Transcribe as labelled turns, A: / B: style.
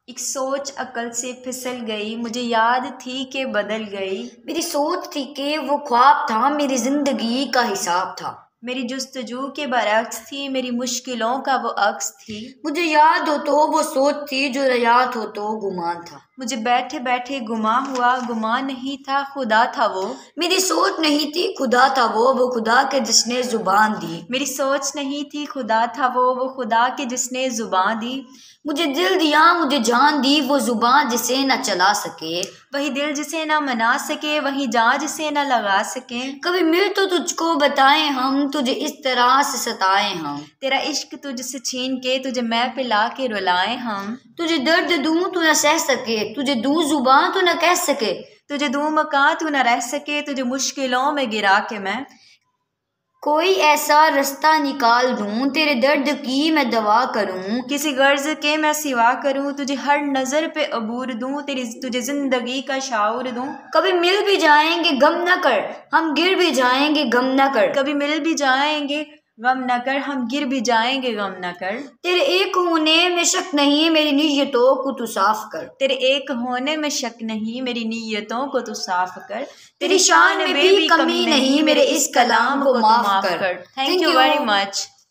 A: एक सोच अकल से फिसल गई, मुझे याद थी कि बदल गई।
B: मेरी सोच थी कि वो ख्वाब था, मेरी जिंदगी का हिसाब था।
A: मेरी जुस्तजू के बरअक्स थी, मेरी मुश्किलों का वो अक्स थी।
B: मुझे याद हो तो वो सोच थी, जो याद हो तो गुमान था।
A: मुझे बैठे बैठे गुमा हुआ, गुमा नहीं था खुदा था वो।
B: मेरी सोच नहीं थी खुदा था वो खुदा के जिसने जुबान दी।
A: मेरी सोच नहीं थी खुदा था वो खुदा के जिसने जुबान दी।
B: मुझे दिल दिया मुझे जान दी, वो जुबान जिसे न चला सके।
A: वही दिल जिसे न मना सके, वही जान जिसे न लगा सके।
B: कभी मिल तो तुझको बताएं हम, तुझे इस तरह से सताएं हम।
A: तेरा इश्क तुझसे छीन के तुझे मैं पिला के रुलाएं हम।
B: तुझे दर्द दूं तू न सह सके, तुझे दूं जुबान तू न कह सके।
A: तुझे दूं मकान तू न रह सके, तुझे मुश्किलों में गिरा के मैं
B: कोई ऐसा रास्ता निकाल दूं, तेरे दर्द की मैं दवा करूं।
A: किसी गर्ज के मैं सिवा करूं, तुझे हर नजर पे अबूर दूं, तुझे जिंदगी का शाऊर दूं।
B: कभी मिल भी जाएंगे गम न कर, हम गिर भी जाएंगे गम न कर।
A: कभी मिल भी जाएंगे गम न कर, हम गिर भी जाएंगे गम न कर।
B: तेरे एक होने में शक नहीं, मेरी नीयतों को तू साफ कर।
A: तेरे एक होने में शक नहीं, मेरी नीयतों को तू साफ कर।
B: तेरी शान में भी कमी नहीं, मेरे इस कलाम को माफ कर।
A: Thank you very much.